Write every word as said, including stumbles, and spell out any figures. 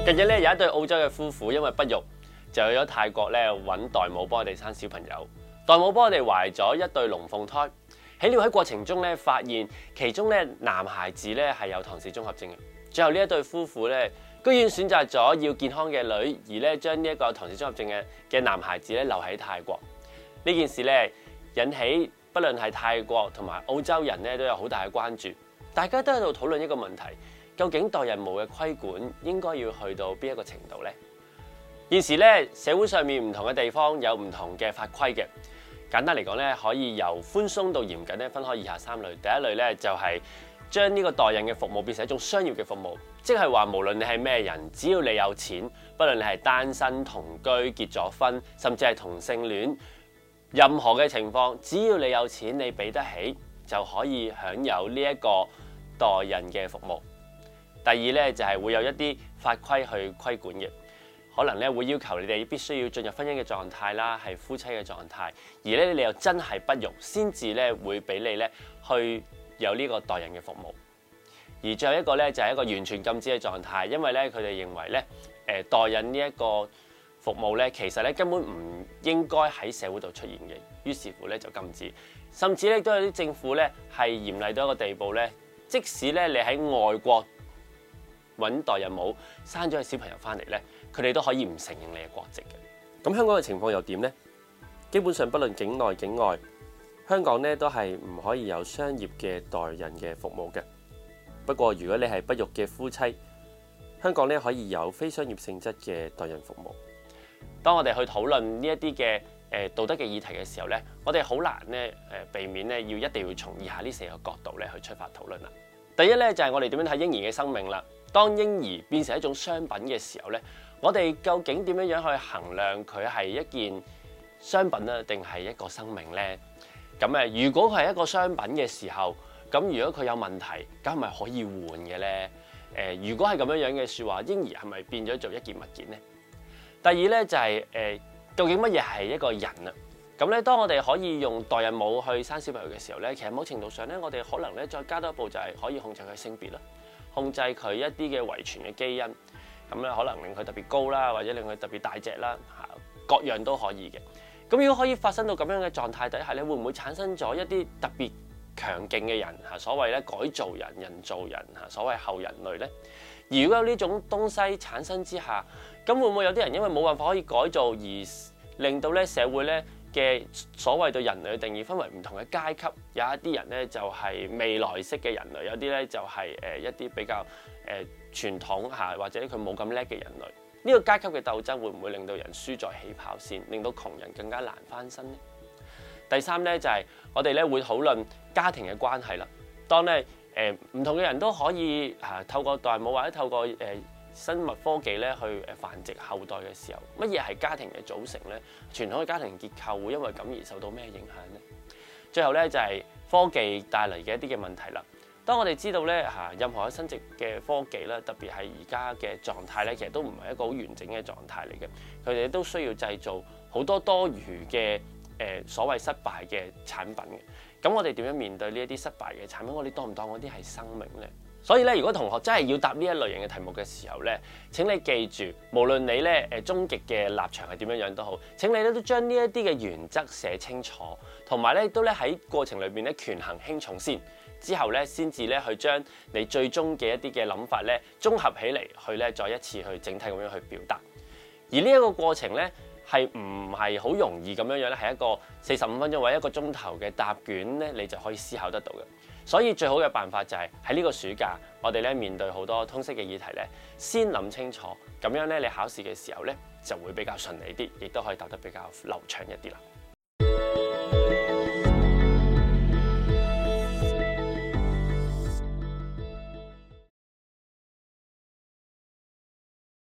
近日咧有一對澳洲嘅夫婦因為不育，就去咗泰國咧揾代母幫我哋生小朋友。代母幫我哋懷咗一對龍鳳胎，喺療喺過程中咧發現其中咧男孩子咧係有唐氏綜合症嘅。最後呢一對夫婦咧居然選擇咗要健康嘅女，而咧將呢一個唐氏綜合症嘅嘅男孩子咧留喺泰國。呢件事咧引起不論係泰國同埋澳洲人咧都有好大嘅關注，大家都喺度討論一個問題。究竟代孕母嘅規管應該要去到邊一個程度呢？現時咧社會上面唔同嘅地方有唔同嘅法規嘅。簡單嚟講咧，可以由寬鬆到嚴謹咧分開以下三類。第一類咧就係將呢個代孕嘅服務變成一種商業嘅服務，即係話無論你係咩人，只要你有錢，不論你係單身、同居、結咗婚，甚至係同性戀，任何嘅情況，只要你有錢，你俾得起，就可以享有呢一個代孕嘅服務。第二咧就係會有一啲法規去規管嘅，可能咧會要求你哋必須要進入婚姻嘅狀態啦，係夫妻嘅狀態，而咧你又真係不育，先至咧會俾你咧去有呢個代孕嘅服務。而最後一個咧就係一個完全禁止嘅狀態，因為咧佢哋認為咧誒代孕呢一個服務咧其實咧根本唔應該喺社會度出現嘅，於是乎咧就禁止，甚至咧都有啲政府咧係嚴厲到一個地步咧，即使咧你喺外國揾代孕母生咗個小朋友翻嚟咧，佢哋都可以唔承認你嘅國籍嘅。咁香港嘅情況又點呢？基本上不論境內境外，香港咧都係唔可以有商業嘅代孕嘅服務嘅。不過如果你係不育嘅夫妻，香港咧可以有非商業性質嘅代孕服務。當我哋去討論呢一啲嘅誒道德嘅議題嘅時候咧，我哋好難咧誒避免咧要一定要從以下呢四個角度咧去出發討論啦。第一咧就係我哋點樣睇嬰兒嘅生命啦。當嬰兒變成一種商品嘅時候咧，我哋究竟點樣樣去衡量佢係一件商品啊，定係一個生命咧？咁誒，如果佢係一個商品嘅時候，咁如果佢有問題，咁係咪可以換嘅咧？誒，如果係咁樣樣嘅説話，嬰兒係咪變咗做一件物件咧？第二咧就係誒，究竟乜嘢係一個人啊？咁咧，當我哋可以用代孕母去生小朋友嘅時候咧，其實某程度上咧，我哋可能咧再加多一步，就係可以控制佢性別啦。控制佢一啲嘅遺傳嘅基因，咁咧可能令佢特別高啦，或者令佢特別大隻啦，嚇各樣都可以嘅。咁如果可以發生到咁樣嘅狀態底下咧，會唔會產生咗一啲特別強勁嘅人嚇？所謂咧改造人、人造人嚇，所謂後人類咧。而如果有呢種東西產生之下，咁會唔會有啲人因為冇辦法可以改造，而令到咧社會咧嘅所謂對人類嘅定義分為唔同嘅階級，有一啲人咧就係未來式嘅人類，有啲咧就係誒一啲比較誒傳統嚇，或者佢冇咁叻嘅人類。呢個階級嘅鬥爭會唔會令到人輸在起跑線，令到窮人更加難翻身呢？第三咧就係我哋咧會討論家庭嘅關係啦。當咧誒唔同嘅人都可以嚇透過代母或者透過誒生物科技咧去誒繁殖後代嘅時候，乜嘢係家庭嘅組成咧？傳統嘅家庭結構會因為咁而受到咩影響咧？最後咧就係科技帶嚟嘅一啲嘅問題啦。當我哋知道咧嚇任何生殖嘅科技咧，特別係而家嘅狀態咧，其實都唔係一個好完整嘅狀態嚟嘅。佢哋都需要製造好多多餘嘅誒所謂失敗嘅產品嘅。咁我哋點樣面對呢一啲失敗嘅產品？我哋當唔當嗰啲係生命咧？所以咧，如果同學真係要答呢一類型嘅題目嘅時候咧，請你記住，無論你咧誒終極嘅立場係點樣樣都好，請你咧都將呢一啲嘅原則寫清楚，同埋咧都咧喺過程裏邊咧權衡輕重先，之後咧先至咧去將你最終嘅一啲嘅諗法咧綜合起嚟，去咧再一次去整體咁樣去表達。而呢一個過程咧係唔係好容易咁樣樣咧？係一個四十五分鐘或者一個鐘頭嘅答卷咧，你就可以思考得到嘅。所以最好嘅辦法就係喺呢個暑假，我哋咧面對好多通識嘅議題咧，先諗清楚，咁樣咧你考試嘅時候咧就會比較順利啲，亦都可以答得比較流暢一啲啦。